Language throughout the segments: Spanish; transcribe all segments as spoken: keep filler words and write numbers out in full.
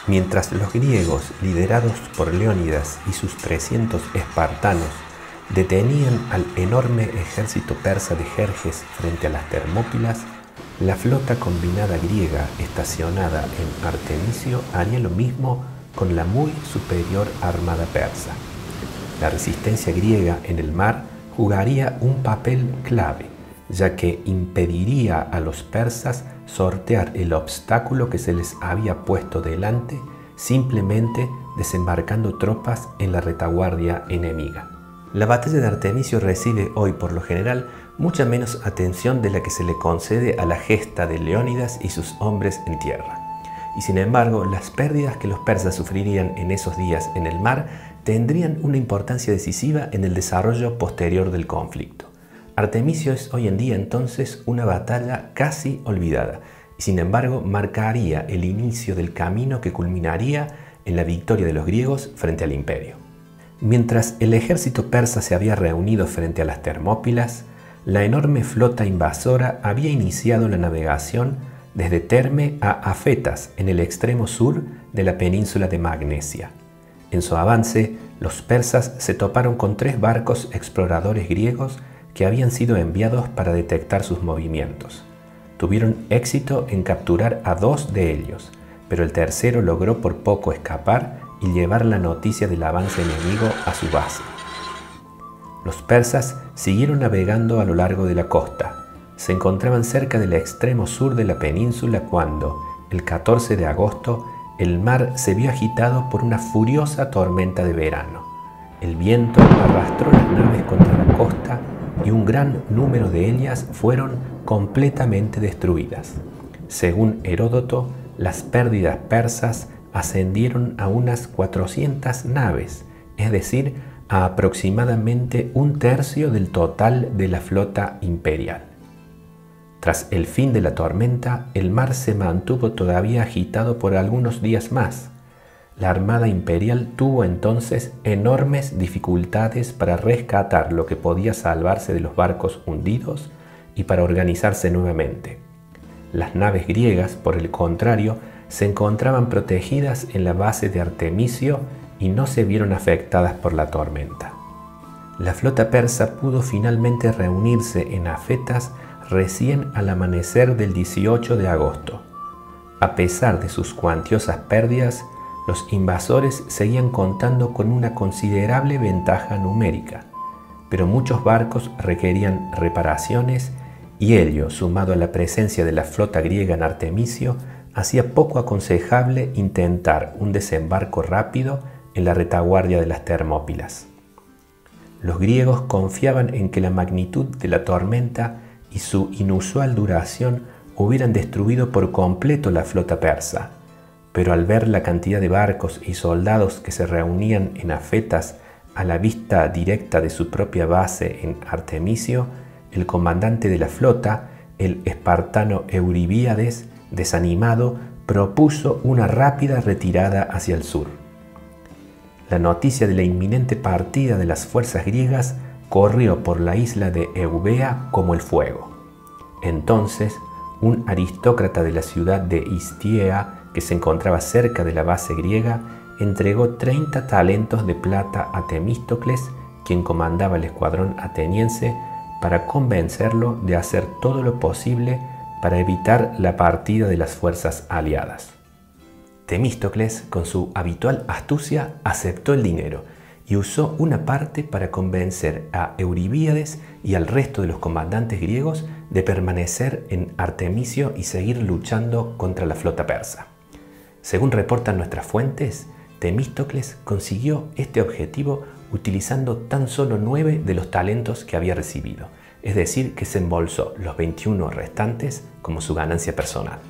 Mientras los griegos, liderados por Leónidas y sus trescientos espartanos, detenían al enorme ejército persa de Jerjes frente a las Termópilas, la flota combinada griega estacionada en Artemisio haría lo mismo con la muy superior armada persa. La resistencia griega en el mar jugaría un papel clave, ya que impediría a los persas sortear el obstáculo que se les había puesto delante simplemente desembarcando tropas en la retaguardia enemiga. La batalla de Artemisio recibe hoy por lo general mucha menos atención de la que se le concede a la gesta de Leónidas y sus hombres en tierra. Y sin embargo, las pérdidas que los persas sufrirían en esos días en el mar tendrían una importancia decisiva en el desarrollo posterior del conflicto. Artemisio es hoy en día entonces una batalla casi olvidada y sin embargo marcaría el inicio del camino que culminaría en la victoria de los griegos frente al imperio. Mientras el ejército persa se había reunido frente a las Termópilas, la enorme flota invasora había iniciado la navegación desde Terme a Afetas, en el extremo sur de la península de Magnesia. En su avance, los persas se toparon con tres barcos exploradores griegos que habían sido enviados para detectar sus movimientos. Tuvieron éxito en capturar a dos de ellos, pero el tercero logró por poco escapar y llevar la noticia del avance enemigo a su base. Los persas siguieron navegando a lo largo de la costa. Se encontraban cerca del extremo sur de la península cuando, el catorce de agosto, el mar se vio agitado por una furiosa tormenta de verano. El viento arrastró las naves contra la costa y un gran número de ellas fueron completamente destruidas. Según Heródoto, las pérdidas persas ascendieron a unas cuatrocientas naves, es decir, a aproximadamente un tercio del total de la flota imperial. Tras el fin de la tormenta, el mar se mantuvo todavía agitado por algunos días más. La armada imperial tuvo entonces enormes dificultades para rescatar lo que podía salvarse de los barcos hundidos y para organizarse nuevamente. Las naves griegas, por el contrario, se encontraban protegidas en la base de Artemisio y no se vieron afectadas por la tormenta. La flota persa pudo finalmente reunirse en Afetas recién al amanecer del dieciocho de agosto. A pesar de sus cuantiosas pérdidas, los invasores seguían contando con una considerable ventaja numérica, pero muchos barcos requerían reparaciones y ello, sumado a la presencia de la flota griega en Artemisio, hacía poco aconsejable intentar un desembarco rápido en la retaguardia de las Termópilas. Los griegos confiaban en que la magnitud de la tormenta y su inusual duración hubieran destruido por completo la flota persa, pero al ver la cantidad de barcos y soldados que se reunían en Afetas a la vista directa de su propia base en Artemisio, el comandante de la flota, el espartano Euribíades, desanimado, propuso una rápida retirada hacia el sur. La noticia de la inminente partida de las fuerzas griegas corrió por la isla de Eubea como el fuego. Entonces, un aristócrata de la ciudad de Histiea, que se encontraba cerca de la base griega, entregó treinta talentos de plata a Temístocles, quien comandaba el escuadrón ateniense, para convencerlo de hacer todo lo posible para evitar la partida de las fuerzas aliadas. Temístocles, con su habitual astucia, aceptó el dinero y usó una parte para convencer a Euribíades y al resto de los comandantes griegos de permanecer en Artemisio y seguir luchando contra la flota persa. Según reportan nuestras fuentes, Temístocles consiguió este objetivo utilizando tan solo nueve de los talentos que había recibido, es decir, que se embolsó los veintiuno restantes como su ganancia personal.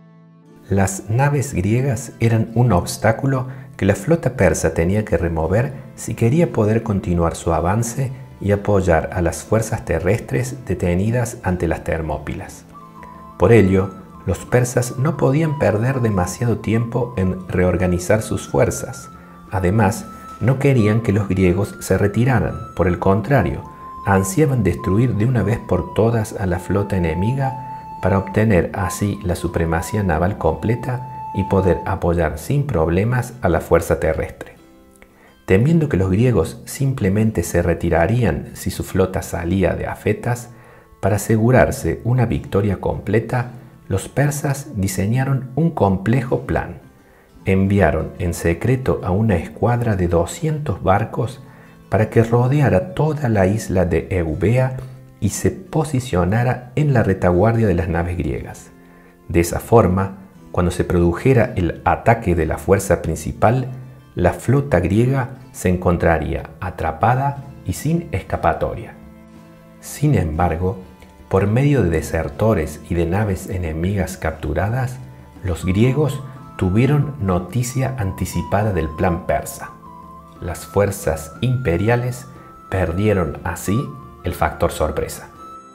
Las naves griegas eran un obstáculo que la flota persa tenía que remover si quería poder continuar su avance y apoyar a las fuerzas terrestres detenidas ante las Termópilas. Por ello, los persas no podían perder demasiado tiempo en reorganizar sus fuerzas. Además, no querían que los griegos se retiraran, por el contrario, ansiaban destruir de una vez por todas a la flota enemiga para obtener así la supremacía naval completa y poder apoyar sin problemas a la fuerza terrestre. Temiendo que los griegos simplemente se retirarían si su flota salía de Afetas, para asegurarse una victoria completa, los persas diseñaron un complejo plan. Enviaron en secreto a una escuadra de doscientos barcos para que rodeara toda la isla de Eubea y se posicionara en la retaguardia de las naves griegas. De esa forma, cuando se produjera el ataque de la fuerza principal, la flota griega se encontraría atrapada y sin escapatoria. Sin embargo, por medio de desertores y de naves enemigas capturadas, los griegos tuvieron noticia anticipada del plan persa. Las fuerzas imperiales perdieron así el factor sorpresa.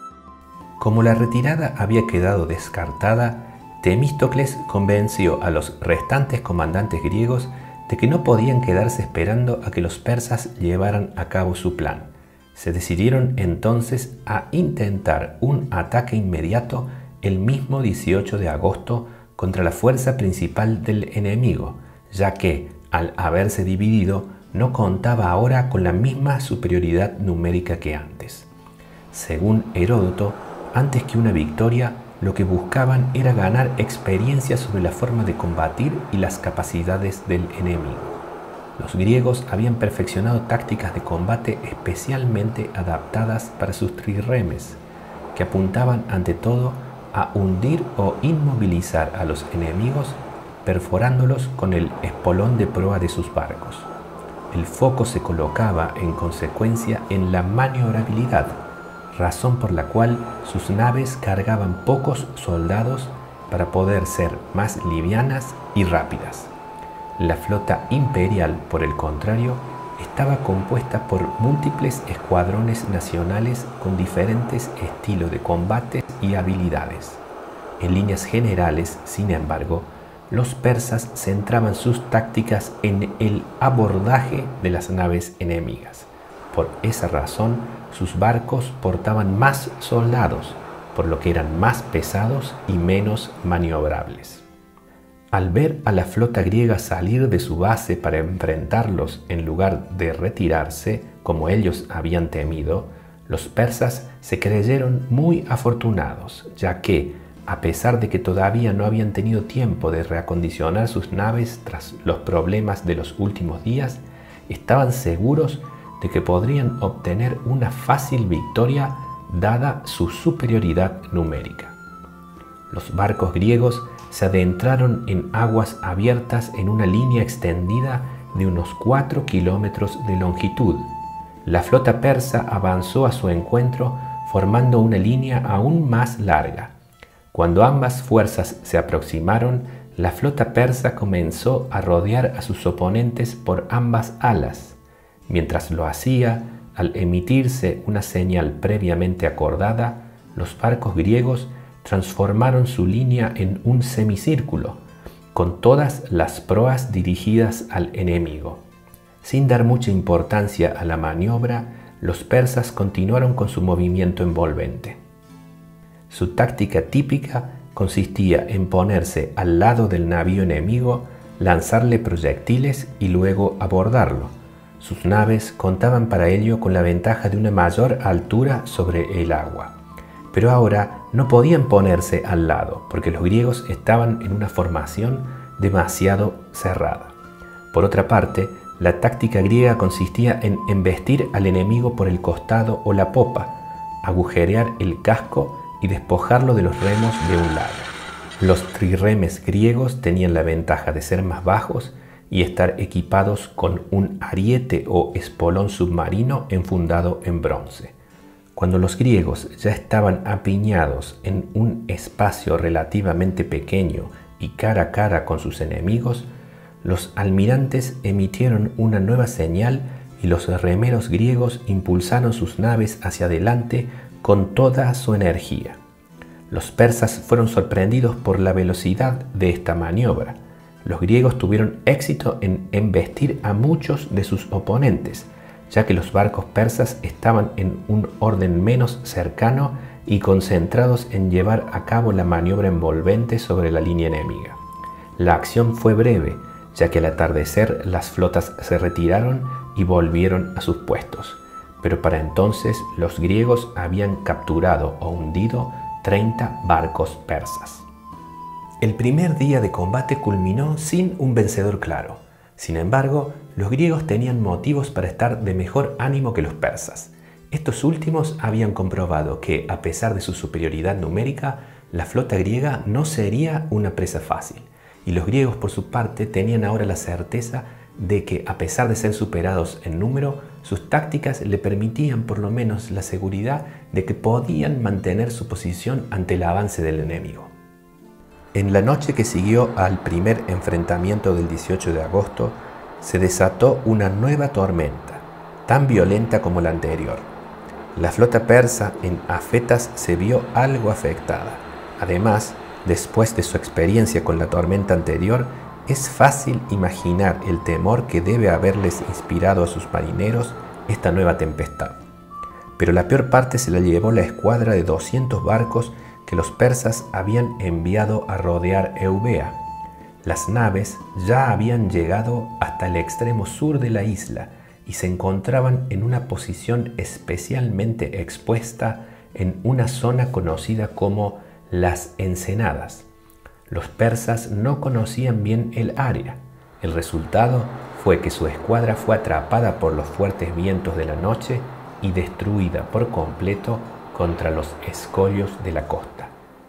Como la retirada había quedado descartada, Temístocles convenció a los restantes comandantes griegos de que no podían quedarse esperando a que los persas llevaran a cabo su plan. Se decidieron entonces a intentar un ataque inmediato el mismo dieciocho de agosto contra la fuerza principal del enemigo, ya que, al haberse dividido, no contaba ahora con la misma superioridad numérica que antes. Según Heródoto, antes que una victoria, lo que buscaban era ganar experiencia sobre la forma de combatir y las capacidades del enemigo. Los griegos habían perfeccionado tácticas de combate especialmente adaptadas para sus trirremes, que apuntaban ante todo a hundir o inmovilizar a los enemigos, perforándolos con el espolón de proa de sus barcos. El foco se colocaba en consecuencia en la maniobrabilidad, razón por la cual sus naves cargaban pocos soldados para poder ser más livianas y rápidas. La flota imperial, por el contrario, estaba compuesta por múltiples escuadrones nacionales con diferentes estilos de combate y habilidades. En líneas generales, sin embargo, los persas centraban sus tácticas en el abordaje de las naves enemigas. Por esa razón, sus barcos portaban más soldados, por lo que eran más pesados y menos maniobrables. Al ver a la flota griega salir de su base para enfrentarlos en lugar de retirarse, como ellos habían temido, los persas se creyeron muy afortunados, ya que, a pesar de que todavía no habían tenido tiempo de reacondicionar sus naves tras los problemas de los últimos días, estaban seguros de que podrían obtener una fácil victoria dada su superioridad numérica. Los barcos griegos se adentraron en aguas abiertas en una línea extendida de unos cuatro kilómetros de longitud. La flota persa avanzó a su encuentro formando una línea aún más larga. Cuando ambas fuerzas se aproximaron, la flota persa comenzó a rodear a sus oponentes por ambas alas. Mientras lo hacía, al emitirse una señal previamente acordada, los barcos griegos transformaron su línea en un semicírculo, con todas las proas dirigidas al enemigo. Sin dar mucha importancia a la maniobra, los persas continuaron con su movimiento envolvente. Su táctica típica consistía en ponerse al lado del navío enemigo, lanzarle proyectiles y luego abordarlo. Sus naves contaban para ello con la ventaja de una mayor altura sobre el agua. Pero ahora no podían ponerse al lado, porque los griegos estaban en una formación demasiado cerrada. Por otra parte, la táctica griega consistía en embestir al enemigo por el costado o la popa, agujerear el casco y despojarlo de los remos de un lado. Los trirremes griegos tenían la ventaja de ser más bajos y estar equipados con un ariete o espolón submarino enfundado en bronce. Cuando los griegos ya estaban apiñados en un espacio relativamente pequeño y cara a cara con sus enemigos, los almirantes emitieron una nueva señal y los remeros griegos impulsaron sus naves hacia adelante con toda su energía. Los persas fueron sorprendidos por la velocidad de esta maniobra. Los griegos tuvieron éxito en embestir a muchos de sus oponentes, ya que los barcos persas estaban en un orden menos cercano y concentrados en llevar a cabo la maniobra envolvente sobre la línea enemiga. La acción fue breve, ya que al atardecer las flotas se retiraron y volvieron a sus puestos, pero para entonces los griegos habían capturado o hundido treinta barcos persas. El primer día de combate culminó sin un vencedor claro. Sin embargo, los griegos tenían motivos para estar de mejor ánimo que los persas. Estos últimos habían comprobado que, a pesar de su superioridad numérica, la flota griega no sería una presa fácil, y los griegos por su parte tenían ahora la certeza de que, a pesar de ser superados en número, sus tácticas le permitían por lo menos la seguridad de que podían mantener su posición ante el avance del enemigo. En la noche que siguió al primer enfrentamiento del dieciocho de agosto, se desató una nueva tormenta, tan violenta como la anterior. La flota persa en Afetas se vio algo afectada. Además, después de su experiencia con la tormenta anterior, es fácil imaginar el temor que debe haberles inspirado a sus marineros esta nueva tempestad. Pero la peor parte se la llevó la escuadra de doscientos barcos que los persas habían enviado a rodear Eubea. Las naves ya habían llegado hasta el extremo sur de la isla y se encontraban en una posición especialmente expuesta en una zona conocida como las Ensenadas. Los persas no conocían bien el área. El resultado fue que su escuadra fue atrapada por los fuertes vientos de la noche y destruida por completo contra los escollos de la costa.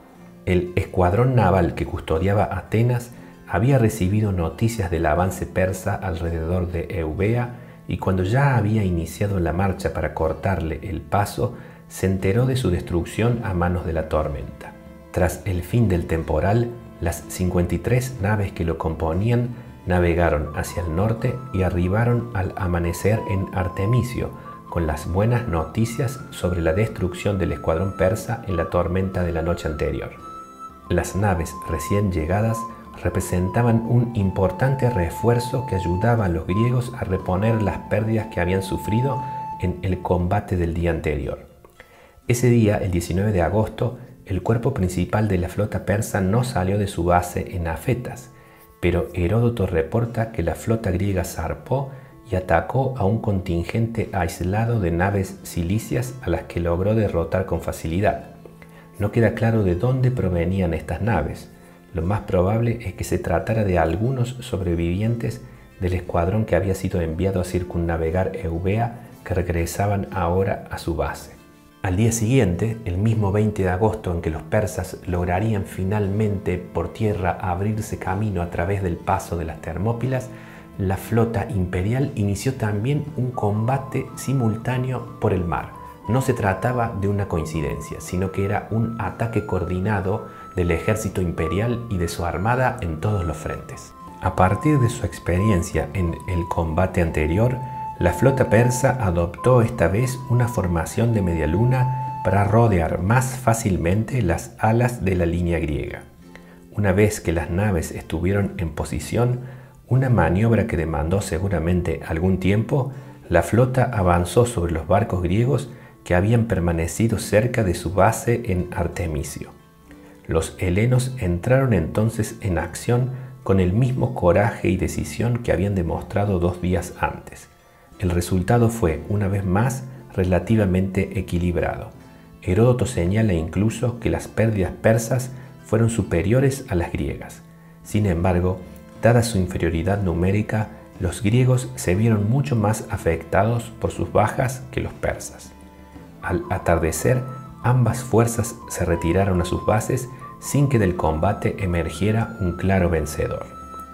El escuadrón naval que custodiaba Atenas había recibido noticias del avance persa alrededor de Eubea y cuando ya había iniciado la marcha para cortarle el paso, se enteró de su destrucción a manos de la tormenta. Tras el fin del temporal, las cincuenta y tres naves que lo componían navegaron hacia el norte y arribaron al amanecer en Artemisio, con las buenas noticias sobre la destrucción del escuadrón persa en la tormenta de la noche anterior. Las naves recién llegadas representaban un importante refuerzo que ayudaba a los griegos a reponer las pérdidas que habían sufrido en el combate del día anterior. Ese día, el diecinueve de agosto, el cuerpo principal de la flota persa no salió de su base en Afetas, pero Heródoto reporta que la flota griega zarpó y atacó a un contingente aislado de naves cilicias a las que logró derrotar con facilidad. No queda claro de dónde provenían estas naves. Lo más probable es que se tratara de algunos sobrevivientes del escuadrón que había sido enviado a circunnavegar Eubea, que regresaban ahora a su base. Al día siguiente, el mismo veinte de agosto en que los persas lograrían finalmente por tierra abrirse camino a través del paso de las Termópilas, la flota imperial inició también un combate simultáneo por el mar. No se trataba de una coincidencia, sino que era un ataque coordinado del ejército imperial y de su armada en todos los frentes. A partir de su experiencia en el combate anterior, la flota persa adoptó esta vez una formación de media luna para rodear más fácilmente las alas de la línea griega. Una vez que las naves estuvieron en posición, una maniobra que demandó seguramente algún tiempo, la flota avanzó sobre los barcos griegos que habían permanecido cerca de su base en Artemisio. Los helenos entraron entonces en acción con el mismo coraje y decisión que habían demostrado dos días antes. El resultado fue, una vez más, relativamente equilibrado. Heródoto señala incluso que las pérdidas persas fueron superiores a las griegas. Sin embargo, dada su inferioridad numérica, los griegos se vieron mucho más afectados por sus bajas que los persas. Al atardecer, ambas fuerzas se retiraron a sus bases sin que del combate emergiera un claro vencedor.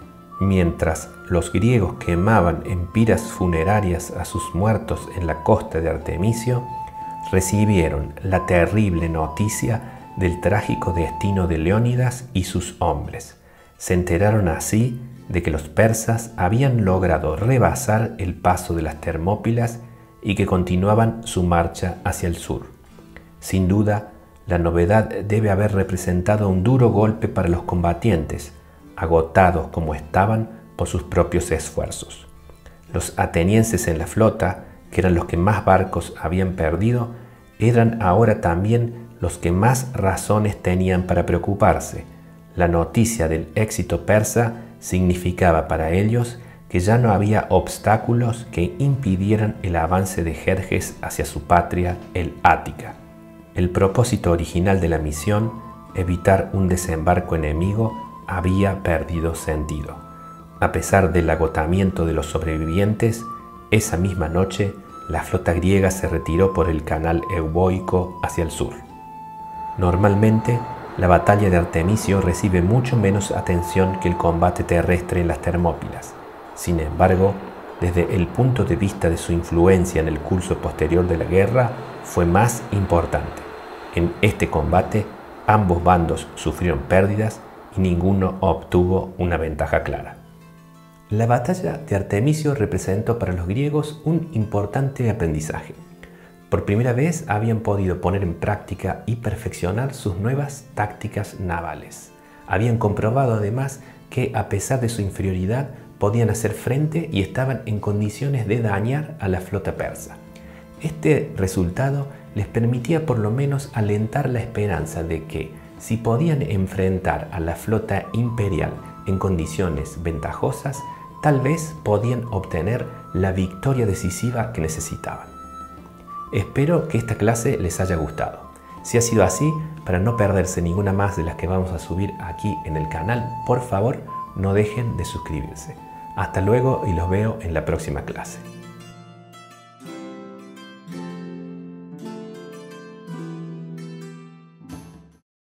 Mientras los griegos quemaban en piras funerarias a sus muertos en la costa de Artemisio, recibieron la terrible noticia del trágico destino de Leónidas y sus hombres. Se enteraron así de que los persas habían logrado rebasar el paso de las Termópilas y que continuaban su marcha hacia el sur. Sin duda, la novedad debe haber representado un duro golpe para los combatientes, agotados como estaban por sus propios esfuerzos. Los atenienses en la flota, que eran los que más barcos habían perdido, eran ahora también los que más razones tenían para preocuparse. La noticia del éxito persa significaba para ellos que ya no había obstáculos que impidieran el avance de Jerjes hacia su patria, el Ática. El propósito original de la misión, evitar un desembarco enemigo, había perdido sentido. A pesar del agotamiento de los sobrevivientes, esa misma noche la flota griega se retiró por el canal Euboico hacia el sur. Normalmente, la batalla de Artemisio recibe mucho menos atención que el combate terrestre en las Termópilas. Sin embargo, desde el punto de vista de su influencia en el curso posterior de la guerra, fue más importante. En este combate, ambos bandos sufrieron pérdidas y ninguno obtuvo una ventaja clara. La batalla de Artemisio representó para los griegos un importante aprendizaje. Por primera vez habían podido poner en práctica y perfeccionar sus nuevas tácticas navales. Habían comprobado además que, a pesar de su inferioridad, podían hacer frente y estaban en condiciones de dañar a la flota persa. Este resultado les permitía por lo menos alentar la esperanza de que, si podían enfrentar a la flota imperial en condiciones ventajosas, tal vez podían obtener la victoria decisiva que necesitaban. Espero que esta clase les haya gustado. Si ha sido así, para no perderse ninguna más de las que vamos a subir aquí en el canal, por favor, no dejen de suscribirse. Hasta luego y los veo en la próxima clase.